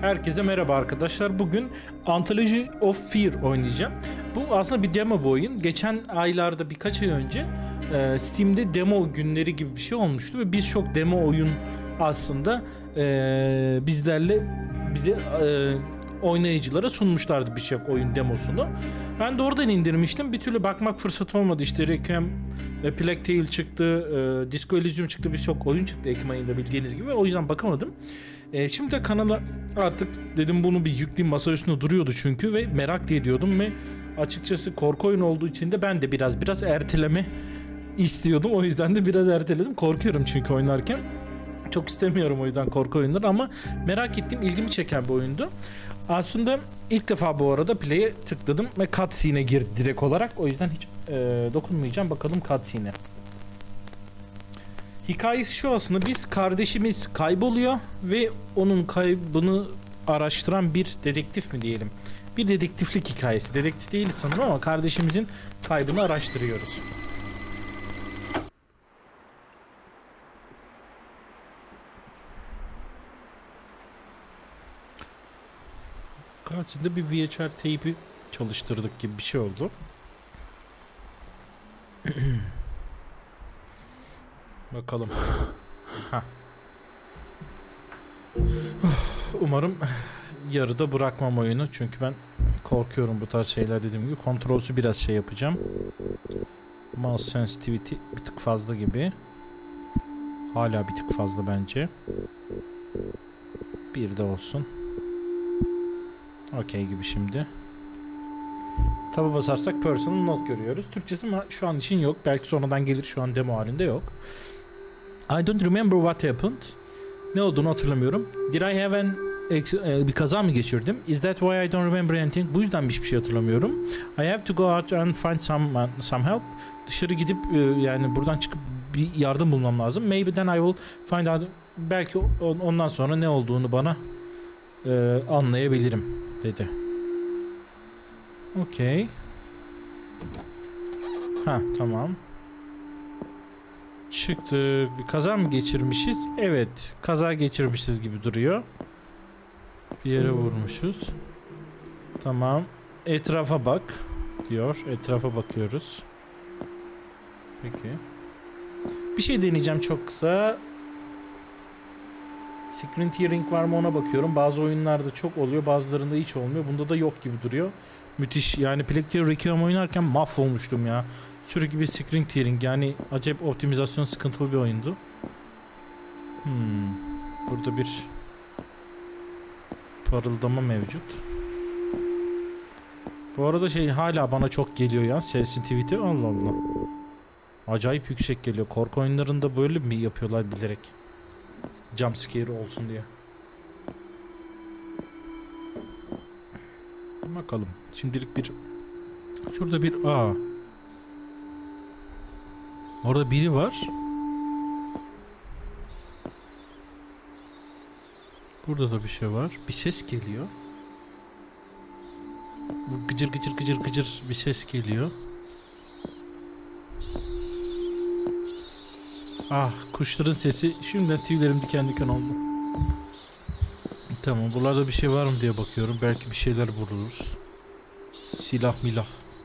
Herkese merhaba arkadaşlar. Bugün Anthology of Fear oynayacağım. Bu aslında bir demo bu oyun. Geçen aylarda birkaç ay önce Steam'de demo günleri gibi bir şey olmuştu ve birçok demo oyun aslında bize oynayıcılara sunmuşlardı birçok oyun demosunu. Ben de oradan indirmiştim. Bir türlü bakmak fırsatı olmadı. İşte Requiem, Plague Tale çıktı, Disco Elysium çıktı, birçok oyun çıktı Ekim ayında bildiğiniz gibi. O yüzden bakamadım. Şimdi de kanala artık dedim bunu bir yükleyeyim, masa üstünde duruyordu çünkü ve merak diye ediyordum ve açıkçası korku oyunu olduğu için de ben de biraz erteleme istiyordum. O yüzden de biraz erteledim. Korkuyorum çünkü oynarken. Çok istemiyorum o yüzden korku oyunları ama merak ettiğim, ilgimi çeken bir oyundu. Aslında ilk defa bu arada play'e tıkladım ve cutscene'e girdi direkt olarak. O yüzden hiç dokunmayacağım. Bakalım cutscene'e. Hikayesi şu aslında: biz kardeşimiz kayboluyor ve onun kaybını araştıran bir dedektif mi diyelim. Bir dedektiflik hikayesi. Dedektif değil sanırım ama kardeşimizin kaybını araştırıyoruz. Karşısında bir VHR teybi çalıştırdık gibi bir şey oldu. Bakalım. Umarım yarıda bırakmam oyunu. Çünkü ben korkuyorum bu tarz şeyler, dediğim gibi. Kontrolsü biraz şey yapacağım. Mouse sensitivity bir tık fazla gibi. Hala bir tık fazla bence. Bir de olsun. Okey gibi şimdi. Taba basarsak personal not görüyoruz. Türkçesi şu an için yok. Belki sonradan gelir. Şu an demo halinde yok. I don't remember what happened. Ne olduğunu hatırlamıyorum. Did I have bir kaza mı geçirdim? Is that why I don't remember anything? Bu yüzden hiçbir şey hatırlamıyorum. I have to go out and find some help. Dışarı gidip yani buradan çıkıp bir yardım bulmam lazım. Maybe then I will find out. Belki ondan sonra ne olduğunu bana anlayabilirim dedi. Okey. Tamam. Çıktık. Bir kaza mı geçirmişiz? Evet. Kaza geçirmişiz gibi duruyor. Bir yere vurmuşuz. Tamam. Etrafa bak diyor. Etrafa bakıyoruz. Peki. Bir şey deneyeceğim çok kısa. Screen tearing var mı ona bakıyorum. Bazı oyunlarda çok oluyor, bazılarında hiç olmuyor. Bunda da yok gibi duruyor. Müthiş. Yani Plague Tale Requiem oynarken mahvolmuştum ya. Sürekli bir screen tearing, yani acayip optimizasyon sıkıntılı bir oyundu. Burada bir parıldama mevcut. Bu arada hala bana çok geliyor ya, sensitivity. Allah Allah. Acayip yüksek geliyor. Korku oyunlarında böyle mi yapıyorlar bilerek? Jump scare olsun diye. Bakalım. Şimdilik şurada bir orada biri var. Burada da bir şey var. Bir ses geliyor. Gıcır gıcır gıcır gıcır bir ses geliyor. Kuşların sesi. Şimdiden tüylerim diken diken oldu. Tamam, buralarda bir şey var mı diye bakıyorum. Belki bir şeyler vururuz. Silah milah.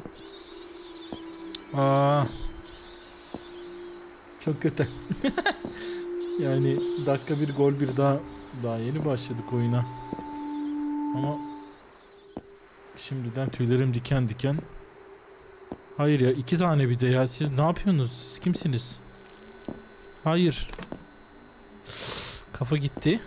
Çok kötü. Yani dakika bir gol bir, daha yeni başladık oyuna. Ama şimdiden tüylerim diken diken. Hayır ya, 2 tane bir de ya. Siz ne yapıyorsunuz? Siz kimsiniz? Hayır. Kafa gitti.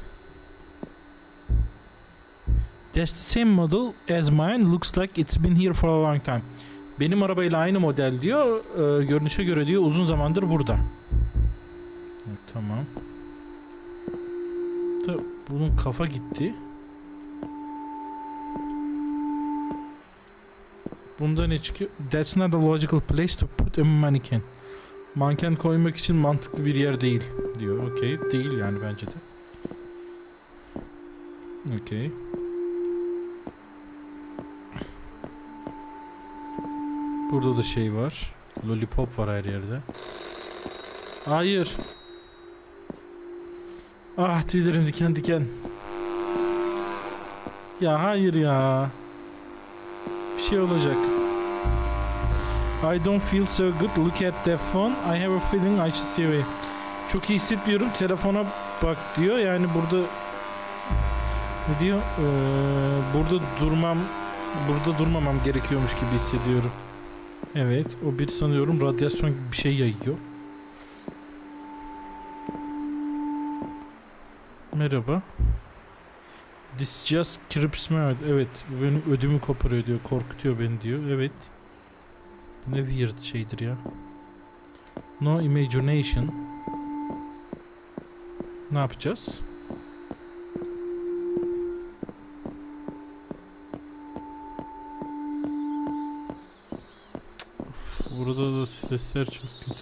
That's the same model as mine. Looks like it's been here for a long time. Benim arabayla aynı model diyor. Görünüşe göre diyor uzun zamandır burada. Evet, tamam. Bunun kafa gitti. Bunda ne çıkıyor? That's not a logical place to put a mannequin. Manken koymak için mantıklı bir yer değil diyor. Okey. Değil yani bence de. Okey. Burada da şey var. Lollipop var her yerde. Hayır. Tüylerim diken diken. Ya hayır ya. Bir şey olacak. I don't feel so good. Look at the phone. I have a feeling I should see away. Çok iyi hissetmiyorum. Telefona bak diyor. Yani burada ne diyor? Burada durmamam gerekiyormuş gibi hissediyorum. Evet. O bir sanıyorum radyasyon gibi bir şey yayıyor. Merhaba. This just creeps me out. Evet. Benim ödümü koparıyor diyor. Korkutuyor beni diyor. Evet. Ne weird şeydir ya. No imagination. Ne yapacağız? Of, burada da sesler çok kötü.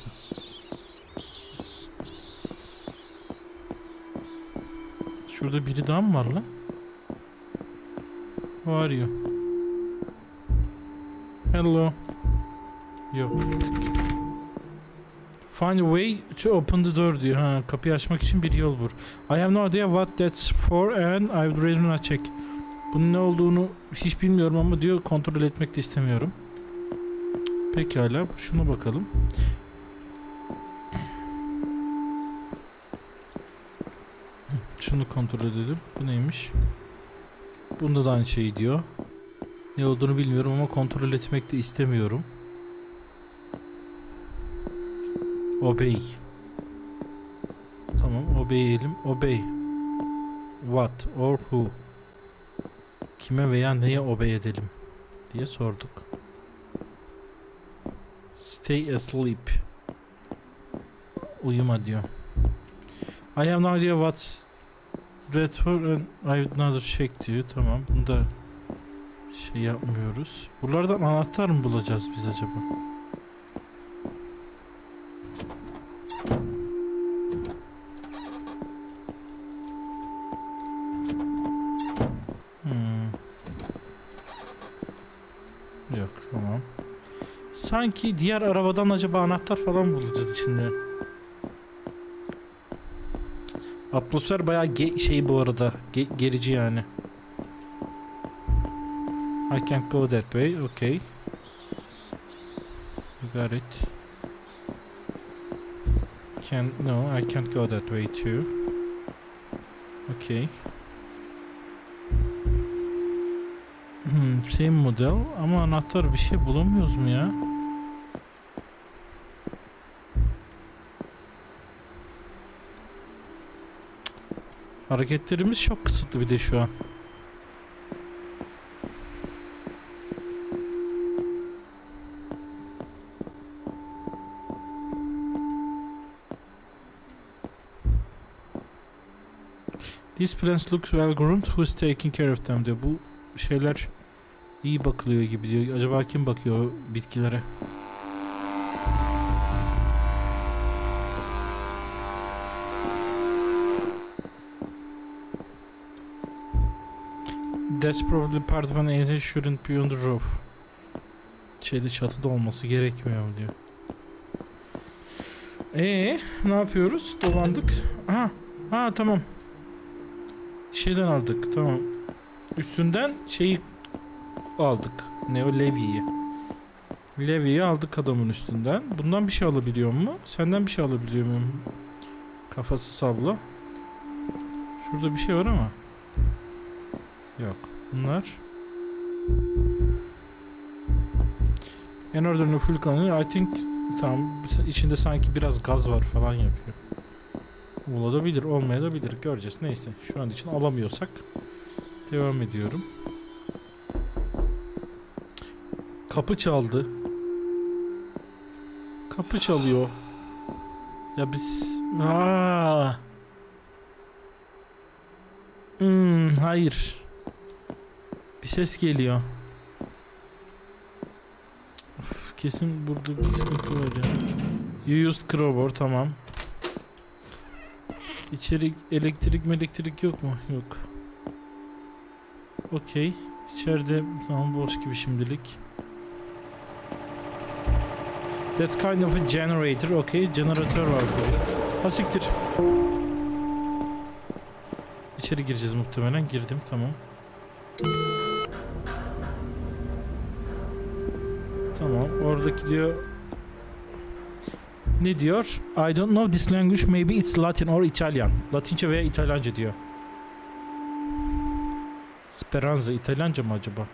Şurada biri daha mı var lan? Who are you? Hello. Yok. Find a way to open the door diyor. Ha, kapıyı açmak için bir yol bul. I have no idea what that's for and I would rather not check. Bunun ne olduğunu hiç bilmiyorum ama diyor kontrol etmek de istemiyorum. Pekala. Şuna bakalım. Şunu kontrol edelim. Bu neymiş? Bunda da aynı şey diyor. Ne olduğunu bilmiyorum ama kontrol etmek de istemiyorum. Obey. Tamam, obey'elim. Obey. What or who? Kime veya neye obey edelim diye sorduk. Stay asleep. Uyuma diyor. I have no idea what's that for and I would not check diyor. Tamam, bunu da şey yapmıyoruz. Buralardan anahtar mı bulacağız biz acaba? Yok, tamam. Sanki diğer arabadan acaba anahtar falan bulacağız içinde. Atmosfer bayağı şey bu arada. Gerici yani. I can't go that way. Okay. You got it. No, I can't go that way too. Okay. Same model ama anahtar bir şey bulamıyoruz mu ya? Hareketlerimiz çok kısıtlı bir de şu an. These plants look well groomed. Who's taking care of them diyor. Bu şeyler iyi bakılıyor gibi diyor. Acaba kim bakıyor o bitkilere? That's probably part of an engine shouldn't be on the roof. Şeyde çatıda olması gerekmiyor mu diyor. Ne yapıyoruz? Dolandık. Ha tamam. Şeyden aldık. Tamam. Üstünden şeyi aldık. Ne o? Levye'yi. Levye'yi aldık adamın üstünden. Bundan bir şey alabiliyor mu? Senden bir şey alabiliyor muyum? Kafası sabla. Şurada bir şey var ama. Yok. Bunlar. En ordinary full kanı. I think tamam. İçinde sanki biraz gaz var falan yapıyor. Olabilir, olmayabilir. Göreceğiz. Neyse. Şu an için alamıyorsak devam ediyorum. Kapı çaldı. Kapı çalıyor. Ya biz... Hayır. Bir ses geliyor. Of, kesin burada bir sıkıntı var ya. You used crowbar, tamam. İçeri elektrik yok mu? Yok. Okey. İçeride tamam, boş gibi şimdilik. That's kind of a generator. Okay. Jeneratör var burada. Ha siktir. İçeri gireceğiz muhtemelen. Girdim, tamam. Tamam, oradaki diyor. Ne diyor? I don't know this language, maybe it's Latin or Italian. Latince veya İtalyanca diyor. Speranza İtalyanca mı acaba?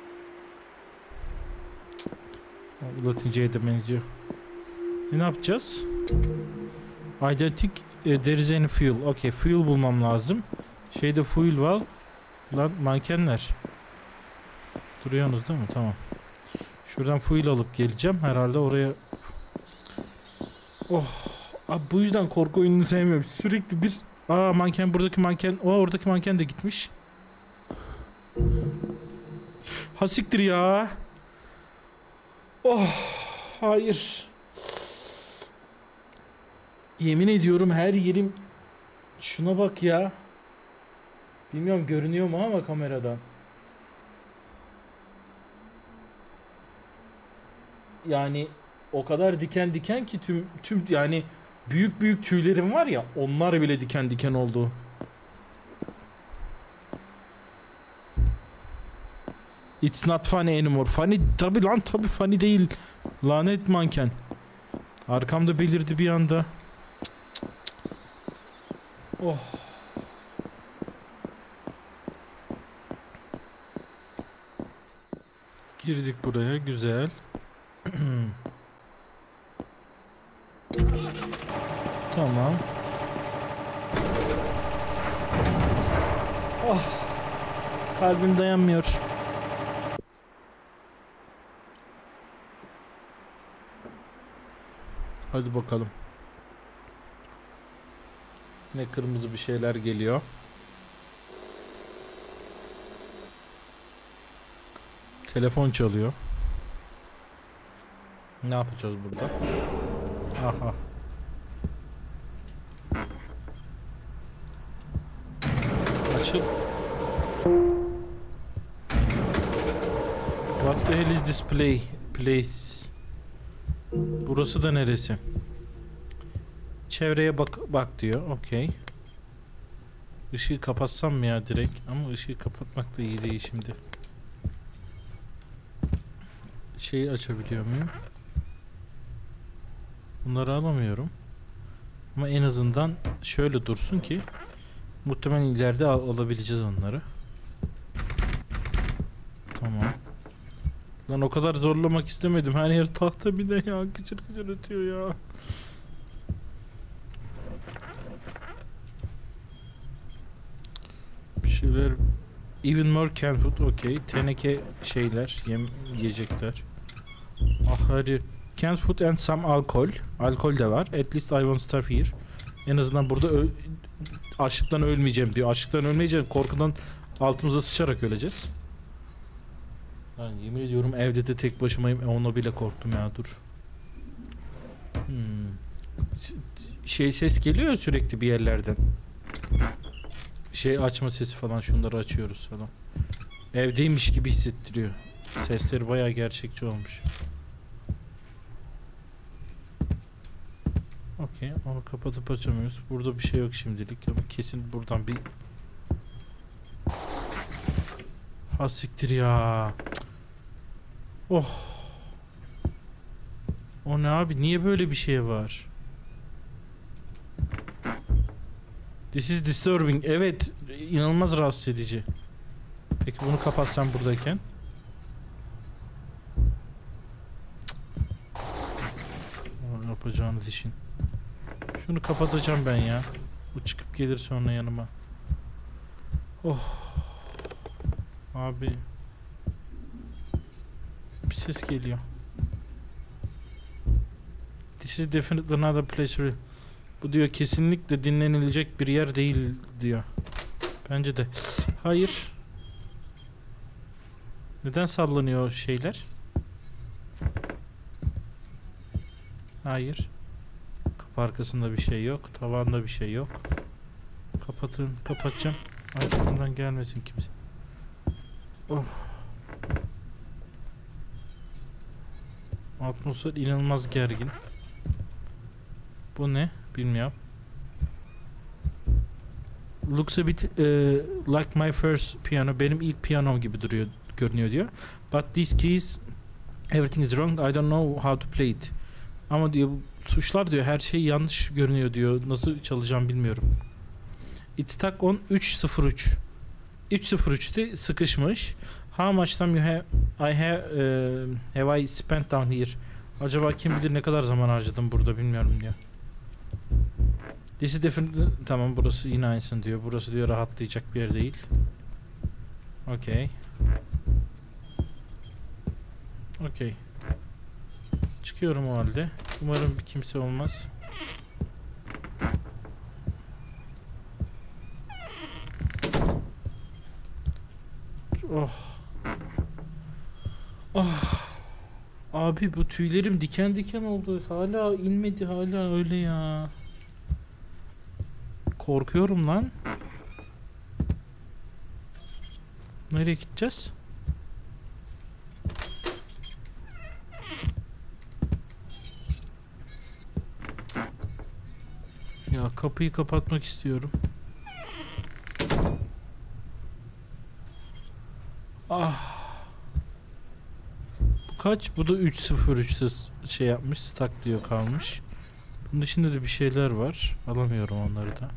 Latinceye de benziyor. Ne yapacağız? Identic there is any fuel. Okay, fuel bulmam lazım. Şeyde fuel var. Lan mankenler. Duruyorsunuz değil mi? Tamam. Şuradan fuel alıp geleceğim. Herhalde oraya. Oh. Abi bu yüzden korku oyununu sevmiyorum. Sürekli bir manken, buradaki manken. Oradaki manken de gitmiş. Ha siktir ya. Oh. Hayır. Yemin ediyorum her yerim. Şuna bak ya. Bilmiyorum görünüyor mu ama kameradan. Yani o kadar diken diken ki tüm yani büyük büyük tüylerim var ya, onlar bile diken diken oldu. It's not funny anymore. Funny tabi lan, tabi funny değil. Lanet manken. Arkamda belirdi bir anda. Oh. Girdik buraya, güzel. Tamam. Oh. Kalbim dayanmıyor. Hadi bakalım. Ne kırmızı bir şeyler geliyor. Telefon çalıyor. Ne yapacağız burada? Aha. Açıl. What the hell is this place? Burası da neresi? Çevreye bak diyor. Okey. Işığı kapatsam mı ya direkt? Ama ışığı kapatmak da iyi değil şimdi. Şeyi açabiliyor muyum? Bunları alamıyorum. Ama en azından şöyle dursun ki muhtemelen ileride alabileceğiz onları. Tamam. Lan o kadar zorlamak istemedim. Her yer tahta bir de ya. Kıçır kıçır ötüyor ya. Bir şeyler. Even more canned food. Okay. Teneke şeyler. Yiyecekler. Ah hadi. Canned food and some alcohol. Alkol de var. At least I won't starve here. En azından burada açlıktan ölmeyeceğim diyor. Açlıktan ölmeyeceğim. Korkudan altımıza sıçarak öleceğiz. Yani yemin ediyorum evde de tek başımayım. Ona bile korktum ya, dur. Ses geliyor sürekli bir yerlerden. Açma sesi falan, şunları açıyoruz falan. Evdeymiş gibi hissettiriyor. Sesleri bayağı gerçekçi olmuş. Okey, onu kapatıp açamıyoruz. Burada bir şey yok şimdilik ama kesin buradan bir... Ha siktir ya. Oh. O ne abi? Niye böyle bir şey var? This is disturbing. Evet, inanılmaz rahatsız edici. Peki bunu kapatsam buradayken? Yapacağını düşün. Şunu kapatacağım ben ya. Bu çıkıp gelir sonra yanıma. Oh. Abi. Bir ses geliyor. This is definitely another place. Bu diyor kesinlikle dinlenilecek bir yer değil diyor. Bence de. Hayır. Neden sallanıyor şeyler? Hayır. Kapı arkasında bir şey yok. Tavanda bir şey yok. Kapatın. Kapatacağım. Arkamdan gelmesin kimse. Oh. Atmosfer inanılmaz gergin. Bu ne? Bilmiyorum. looks a bit like my first piano. Benim ilk piyanom gibi görünüyor diyor. But these keys, everything is wrong. I don't know how to play it. Ama diyor tuşlar diyor her şey yanlış görünüyor diyor. Nasıl çalacağım bilmiyorum. It's stuck on 303. 303'te sıkışmış. How much time have I spent down here? Acaba kim bilir ne kadar zaman harcadım burada bilmiyorum diyor. This is definitely... Tamam burası yine aynısın diyor. Burası diyor rahatlayacak bir yer değil. Okay. Okay. Çıkıyorum o halde. Umarım bir kimse olmaz. Oh. Oh. Abi bu tüylerim diken diken oldu. Hala inmedi, hala öyle ya. Korkuyorum lan. Nereye gideceğiz? Ya kapıyı kapatmak istiyorum. Ah. Bu kaç? Bu da 303'te şey yapmış, stuck diyor kalmış. Bunun dışında da bir şeyler var. Alamıyorum onları da.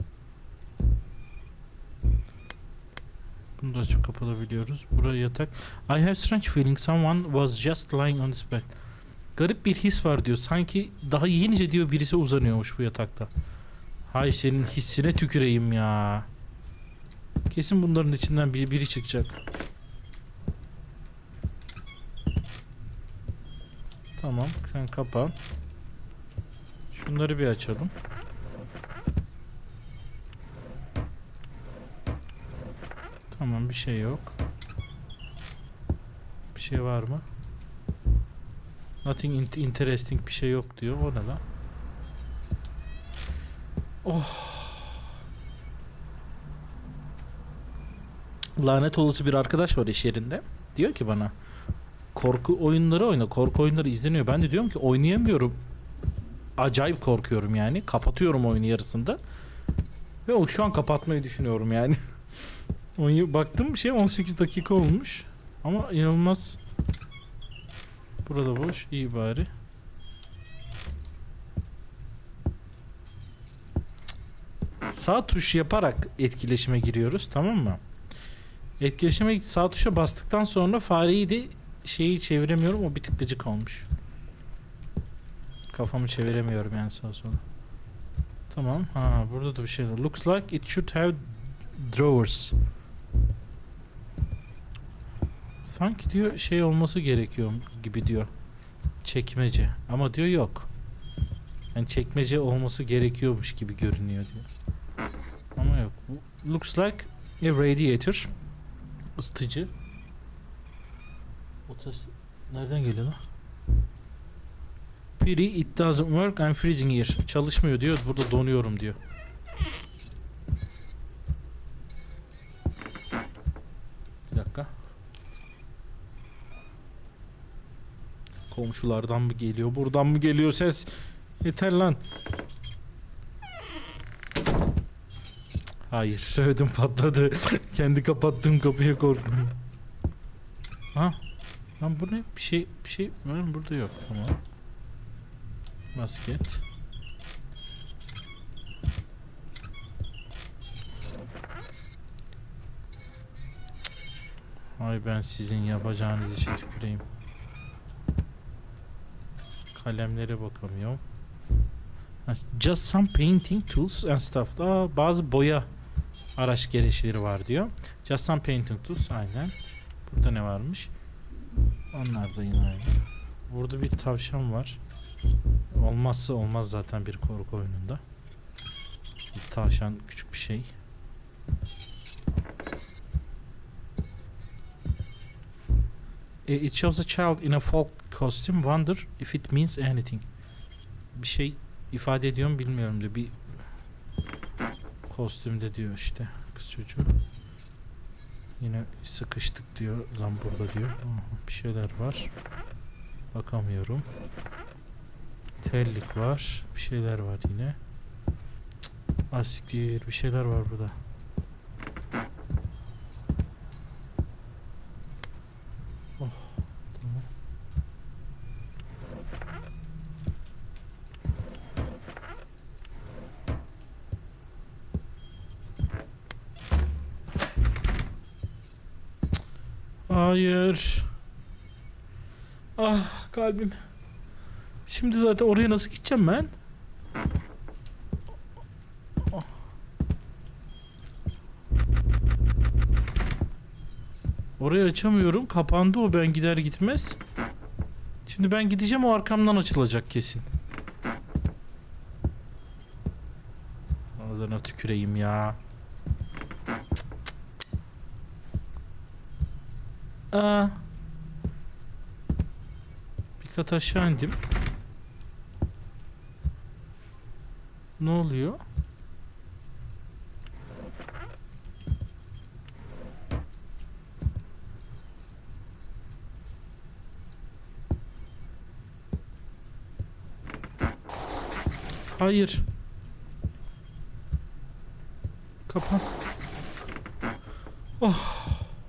Bunu da açıp kapatabiliyoruz. Buraya yatak. I have strange feeling someone was just lying on this bed. Garip bir his var diyor. Sanki daha yenice diyor birisi uzanıyormuş bu yatakta. Hay senin hissine tüküreyim ya. Kesin bunların içinden biri çıkacak. Tamam, sen kapa. Şunları bir açalım. Tamam, bir şey yok. Bir şey var mı? Nothing interesting, bir şey yok diyor. O ne lan? Oh. Lanet olası bir arkadaş var iş yerinde. Diyor ki bana, korku oyunları oyna. Korku oyunları izleniyor. Ben de diyorum ki oynayamıyorum. Acayip korkuyorum yani. Kapatıyorum oyunu yarısında. Ve şu an kapatmayı düşünüyorum yani. Baktım bir şey 18 dakika olmuş. Ama inanılmaz. Burada boş. İyi bari. Sağ tuş yaparak etkileşime giriyoruz. Tamam mı? Etkileşime sağ tuşa bastıktan sonra fareyi de şeyi çeviremiyorum. O bir tık gıcık olmuş. Kafamı çeviremiyorum yani sağa sola. Tamam. Ha, burada da bir şey var. Looks like it should have drawers. Sanki diyor şey olması gerekiyor gibi diyor. Çekmece. Ama diyor yok. Yani çekmece olması gerekiyormuş gibi görünüyor diyor. Ama yok. Looks like a radiator. Isıtıcı. O ses nereden geliyor lan? Piri, it doesn't work, I'm freezing here. Çalışmıyor diyor. Burada donuyorum diyor. Bir dakika. Komşulardan mı geliyor? Buradan mı geliyor ses? Yeter lan. Hayır. Ödüm patladı. Kendi kapattığım kapıya korktum. Ha? Lan bu ne? Bir şey var mı? Burada yok. Tamam. Basket. Ay ben sizin yapacağınız işe tüküreyim. Kalemlere bakamıyorum. Just some painting tools and stuff. Bazı boya araç gereçleri var diyor. Just some painting tools. Aynen. Burada ne varmış? Onlar da yine aynı. Burada bir tavşan var. Olmazsa olmaz zaten bir korku oyununda. Bir tavşan küçük bir şey. It shows a child in a folk costume. Wonder if it means anything. Bir şey ifade ediyor mu bilmiyorum diyor. Bir kostümde diyor işte kız çocuğu. Yine sıkıştık diyor. Lan burada diyor. Bir şeyler var. Bakamıyorum. Terlik var. Bir şeyler var yine. Asiktir. Bir şeyler var burada. Hayır. Ah kalbim. Şimdi zaten oraya nasıl gideceğim ben? Orayı açamıyorum. Kapandı o ben gider gitmez. Şimdi ben gideceğim o arkamdan açılacak kesin. Ağzına tüküreyim ya. Aa. Bir kat aşağı indim. Ne oluyor? Hayır. Kapan. Oh.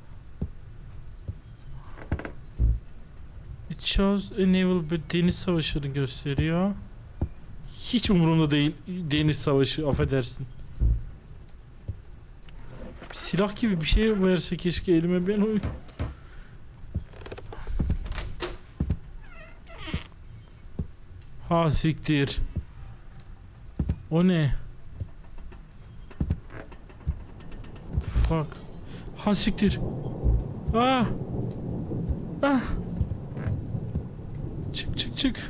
It shows a naval bir deniz savaşını gösteriyor. Hiç umurumda değil deniz savaşı, affedersin. Bir silah gibi bir şey verse keşke elime, ben oyun. Ha siktir. O ne? Fuck. Ha siktir. Ah. Ah. Çık çık çık.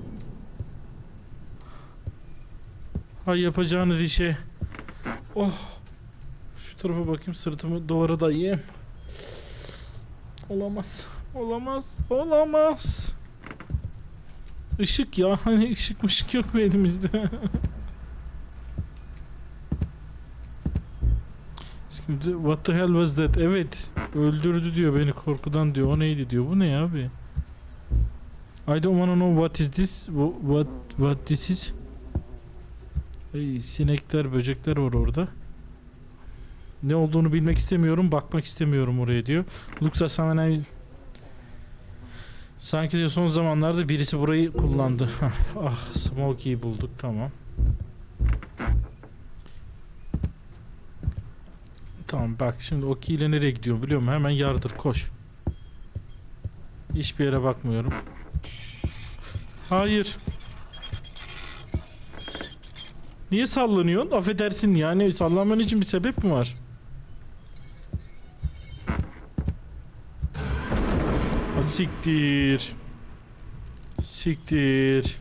Hay yapacağınız işe. Oh. Şu tarafa bakayım, sırtımı duvara dayayayım. Olamaz. Olamaz. Olamaz. Işık ya. Hani ışık yok mu elimizde? Şimdi what the hell was that? Evet. Öldürdü diyor beni korkudan diyor. O neydi diyor. Bu ne abi? I don't wanna know what is this. What this is? Hey, sinekler, böcekler var orada. Ne olduğunu bilmek istemiyorum, bakmak istemiyorum oraya diyor. Looks like someone... Sanki diyor son zamanlarda birisi burayı kullandı. Ah, Smokey'i bulduk, tamam. Tamam bak şimdi o key ile nereye gidiyor biliyor musun? Hemen yardır, koş. Hiçbir yere bakmıyorum. Hayır. Niye sallanıyorsun? Affedersin yani, sallanman için bir sebep mi var? Ha, siktir. Siktir.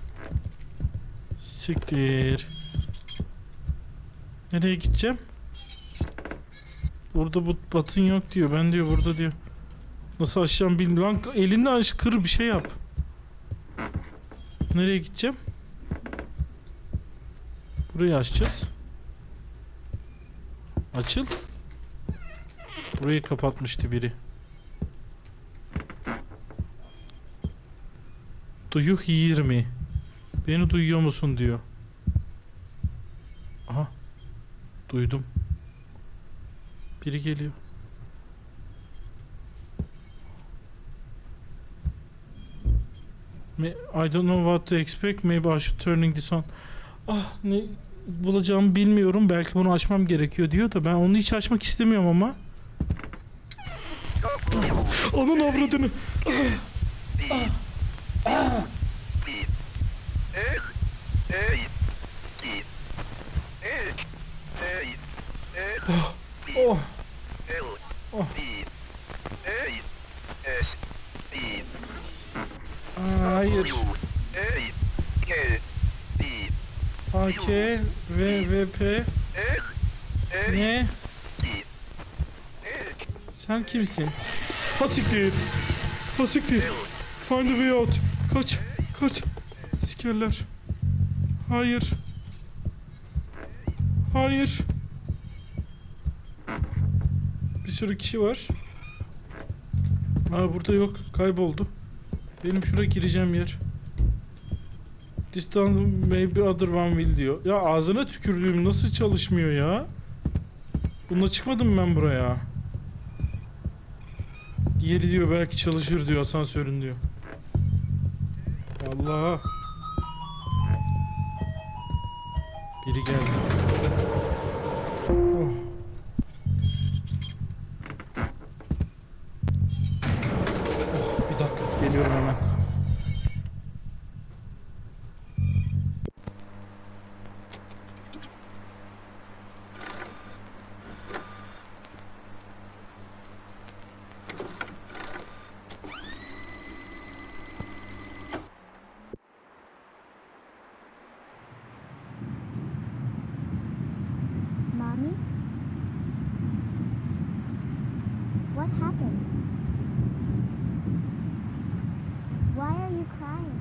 Siktir. Nereye gideceğim? Burada bu batın yok diyor. Ben diyor burada diyor. Nasıl aşacağım bilmiyorum. Lan elinden aç, kır bir şey yap. Nereye gideceğim? Burayı açacağız. Açıl. Burayı kapatmıştı biri. Do you hear me? Beni duyuyor musun diyor. Aha. Duydum. Biri geliyor. I don't know what to expect. Maybe I should turning this on. Ah, ne bulacağımı bilmiyorum. Belki bunu açmam gerekiyor diyor da ben onu hiç açmak istemiyorum ama. Onun avradını. Oh. Oh. Hayır. AK ve VP. Ne? Sen kimsin? Hasiktir. Hasiktir. Find a way out. Kaç. Kaç. Sikerler. Hayır. Hayır. Bir sürü kişi var. Aa, burada yok. Kayboldu. Benim şuraya gireceğim yer. This time maybe other one will diyor. Ya ağzına tükürdüğüm nasıl çalışmıyor ya? Bununla çıkmadım ben buraya. Diğeri diyor belki çalışır diyor, asansörün diyor. Allah. Biri geldi. Oh. What happened? Why are you crying?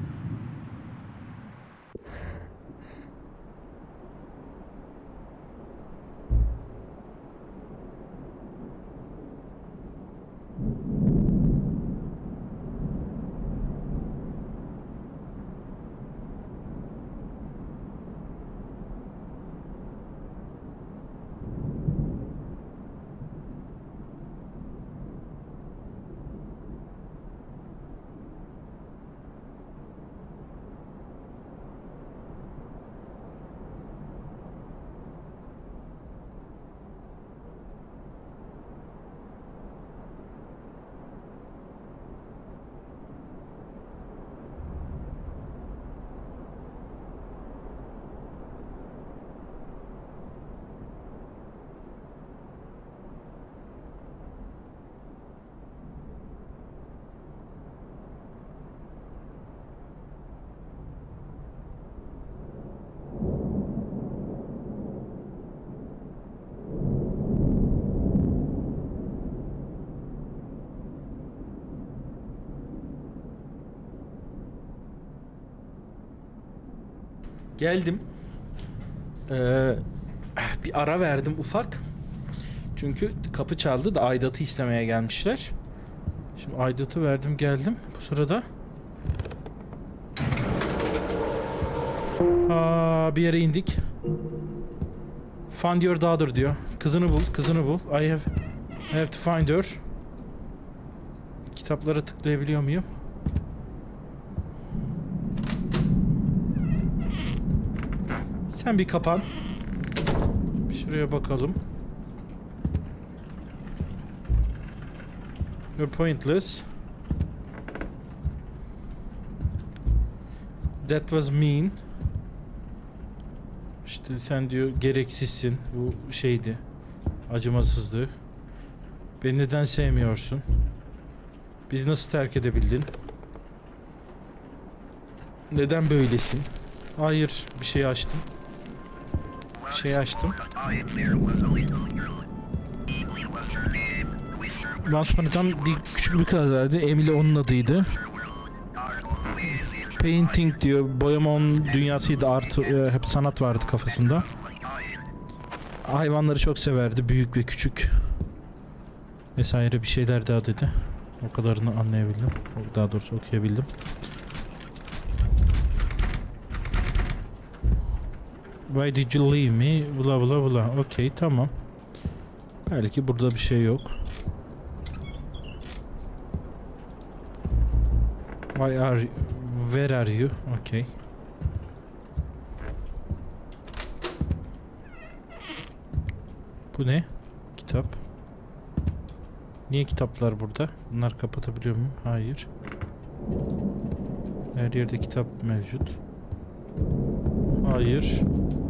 Geldim. Bir ara verdim ufak. Çünkü kapı çaldı da aidatı istemeye gelmişler. Şimdi aidatı verdim geldim. Bu sırada bir yere indik. Find your daughter diyor. Kızını bul, kızını bul. I have to find her. Kitaplara tıklayabiliyor muyum? Sen bir kapan. Şuraya bakalım. You're pointless. That was mean. İşte sen diyor gereksizsin. Bu şeydi. Acımasızdı. Beni neden sevmiyorsun? Biz nasıl terk edebildin? Neden böylesin? Hayır, bir şey açtım. Bir şey açtım. Once upon a time bir küçük bir kız vardı. Emily onun adıydı. Painting diyor. Boyama onun dünyasıydı. Artı hep sanat vardı kafasında. Hayvanları çok severdi. Büyük ve küçük. Vesaire bir şeyler daha dedi. O kadarını anlayabildim. Daha doğrusu okuyabildim. Why did you leave me? Bla bla bla. Okey, tamam. Belki burada bir şey yok. Where are you? Okey. Bu ne? Kitap. Niye kitaplar burada? Bunlar kapatabiliyor muyum? Hayır. Her yerde kitap mevcut. Hayır.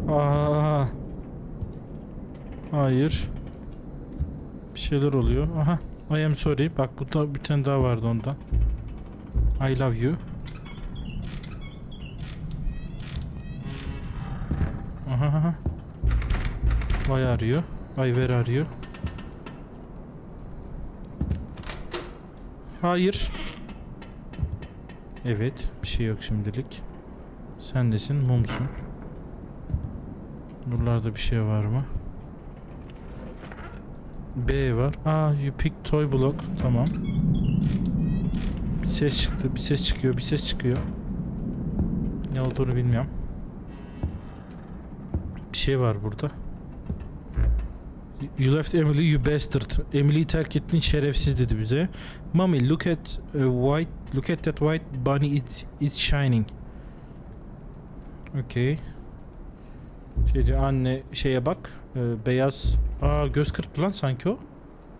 Hayır. Bir şeyler oluyor. Aha. I am sorry. Bak burada bir tane daha vardı ondan. I love you. Aha. Why are you? Where are you? Hayır. Evet. Bir şey yok şimdilik. Sen desin. Mumsun. Buralarda bir şey var mı? B var. You pick toy block. Tamam. Bir ses çıktı. Bir ses çıkıyor. Bir ses çıkıyor. Ne olduğunu bilmiyorum. Bir şey var burada. You left Emily, you bastard. Emily'yi terk ettin, şerefsiz dedi bize. Mommy, look at that white bunny, it's shining. Okay. Şey diyor, anne şeye bak. Beyaz. Göz kırptı lan sanki o.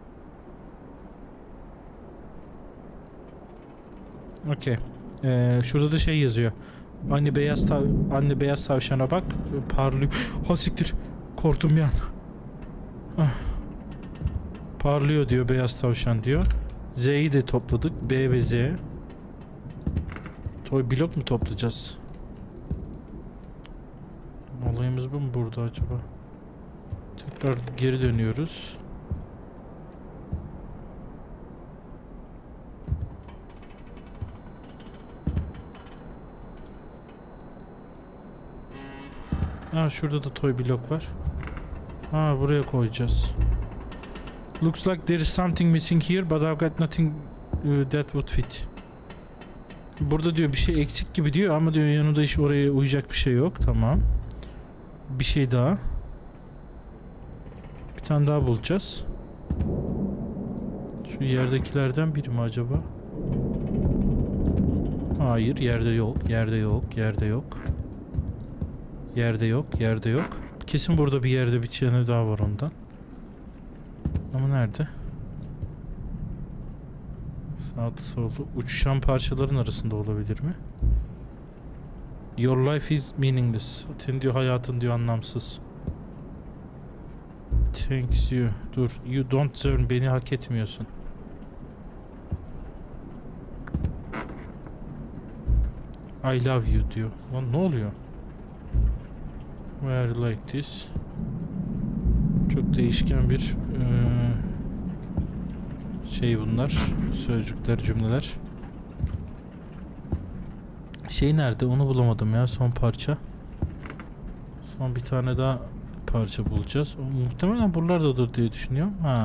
Okay. Şurada da şey yazıyor. Anne beyaz tavşana bak. Parlıyor. Ha siktir. Korktum bir an. Parlıyor diyor beyaz tavşan diyor. Z'yi de topladık. B ve Z. Toy blok mu toplayacağız? Olayımız bu mu burada acaba? Tekrar geri dönüyoruz. Ha, şurada da toy blok var. Ha, buraya koyacağız. Looks like there is something missing here, but I've got nothing that would fit. Burada diyor bir şey eksik gibi diyor ama diyor yanında hiç oraya uyacak bir şey yok. Tamam. Bir şey daha. Bir tane daha bulacağız. Şu yerdekilerden biri mi acaba? Hayır, yerde yok. Yerde yok. Yerde yok. Yerde yok. Yerde yok. Kesin burada bir yerde bir tane daha var ondan. Ama nerede? Sağda solda uçuşan parçaların arasında olabilir mi? Your life is meaningless. Senin diyor hayatın diyor anlamsız. Thanks you. Dur. You don't deserve. Beni hak etmiyorsun. I love you diyor. Lan ne oluyor? Where like this? Çok değişken bir şey bunlar. Sözcükler, cümleler. Şey nerede? Onu bulamadım ya. Son parça. Son bir tane daha parça bulacağız. O muhtemelen buralardadır diye düşünüyorum. Ha.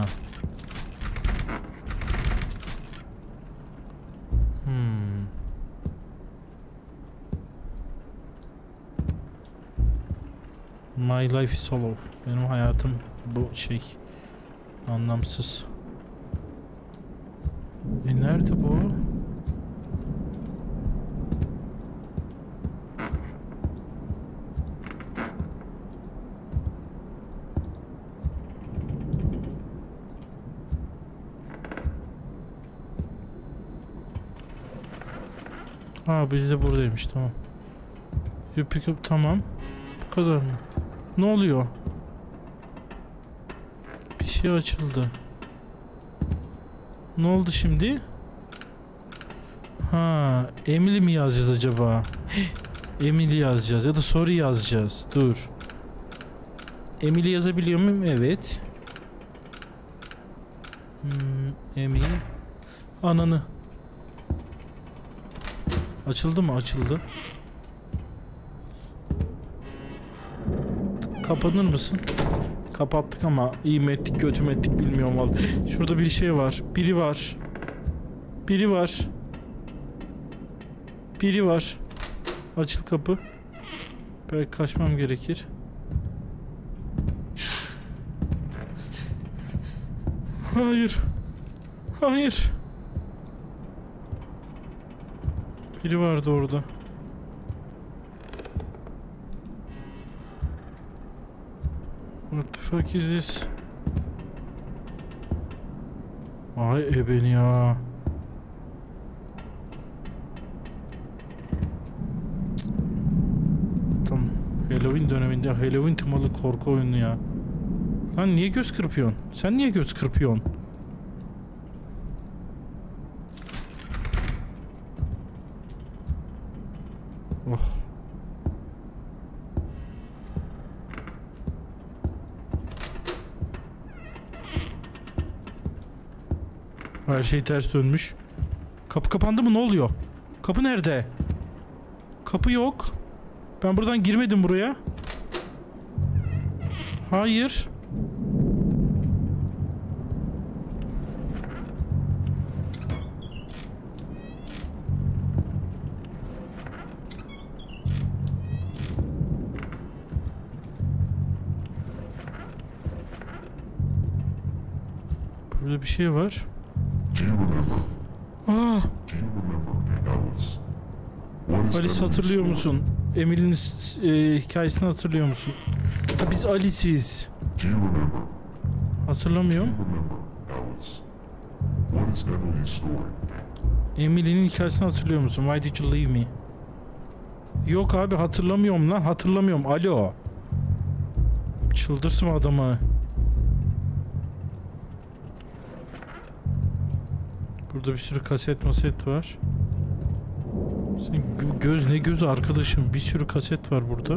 My life is hollow. Benim hayatım bu şey anlamsız. Nerede bu? Ha, biz de buradaymış, tamam. You pick up, tamam. Bu kadar mı? Ne oluyor? Bir şey açıldı. Ne oldu şimdi? Ha, Emily mi yazacağız acaba? Emily yazacağız ya da sorry yazacağız. Dur. Emily yazabiliyor muyum? Evet. Emily. Ananı. Açıldı mı? Açıldı. Kapanır mısın? Kapattık ama iyi mi ettik kötü mü ettik bilmiyorum vallahi. Şurada bir şey var. Biri var. Biri var. Biri var. Açıl kapı. Belki kaçmam gerekir. Hayır. Hayır. Biri vardı orada. What the fuck is this? Ay ebeni ya. Tamam. Halloween döneminde Halloween temalı korku oyunu ya. Lan niye göz kırpıyorsun? Sen niye göz kırpıyorsun? Oh. Her şey ters dönmüş. Kapı kapandı mı? Ne oluyor? Kapı nerede? Kapı yok. Ben buradan girmedim buraya. Hayır. Burada bir şey var. Aa! Alice hatırlıyor musun? Emily'nin hikayesini hatırlıyor musun? Ha, biz Alice'iz. Hatırlamıyorum. Emily'nin hikayesini hatırlıyor musun? Why did you leave me? Yok abi hatırlamıyorum lan. Hatırlamıyorum. Alo. Çıldırsın adamı. Burada bir sürü kaset maset var. Sen göz ne gözü arkadaşım. Bir sürü kaset var burada.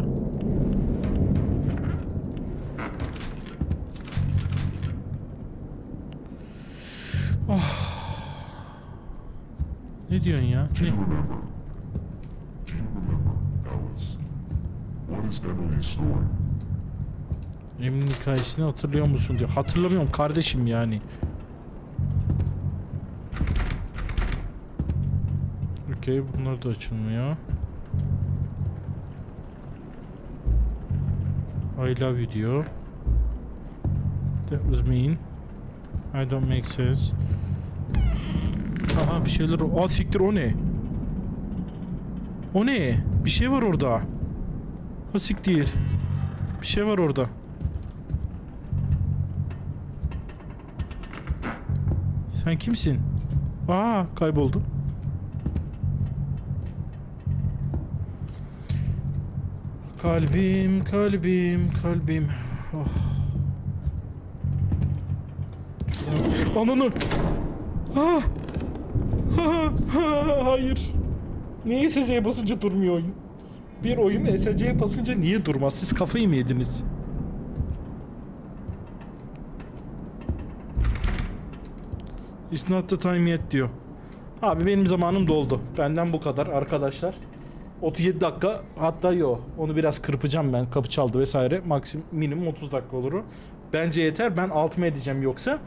Oh. Ne diyorsun ya? Ne? What is Emily's story? Emily'nin hikayesini hatırlıyor musun diyor. Hatırlamıyorum kardeşim yani. Okey, bunlar da açılmıyor. I love you diyor. That was mean. I don't make sense. Aha bir şeyler. Aa siktir, o ne? O ne? Bir şey var orada. Ha siktir. Bir şey var orada. Sen kimsin? Aa kayboldu. Kalbim, kalbim, kalbim. Oh. Ananı. Ah. Hayır. Niye SC'ye basınca durmuyor oyun? Bir oyun SC'ye basınca niye durmaz? Siz kafayı mı yediniz? It's not the time yet diyor. Abi benim zamanım doldu. Benden bu kadar arkadaşlar. 37 dakika, hatta yok. Onu biraz kırpacağım ben. Kapı çaldı vesaire. Maksimum minimum 30 dakika olur o. Bence yeter. Ben altıma edeceğim yoksa.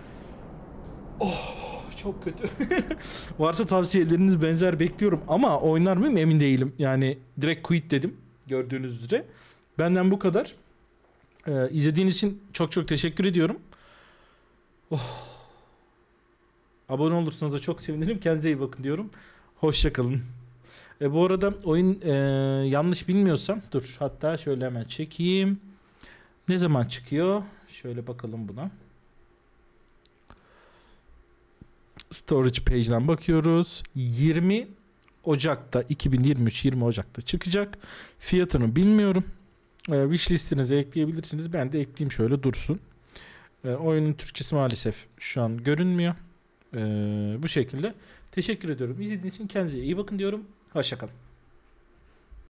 Oh, çok kötü. Varsa tavsiyeleriniz benzer bekliyorum. Ama oynar mıyım emin değilim. Yani direkt quit dedim. Gördüğünüz üzere. Benden bu kadar. İzlediğiniz için çok çok teşekkür ediyorum. Oh. Abone olursanız da çok sevinirim. Kendinize iyi bakın diyorum. Hoşçakalın. Bu arada oyun yanlış bilmiyorsam dur hatta şöyle hemen çekeyim. Ne zaman çıkıyor? Şöyle bakalım buna. Storage page'den bakıyoruz. 20 Ocak'ta 2023 20 Ocak'ta çıkacak. Fiyatını bilmiyorum. Wish listinize ekleyebilirsiniz. Ben de ekleyeyim şöyle dursun. Oyunun Türkçesi maalesef şu an görünmüyor. Bu şekilde. Teşekkür ediyorum. İzlediğiniz için kendinize iyi bakın diyorum. Hoşçakalın.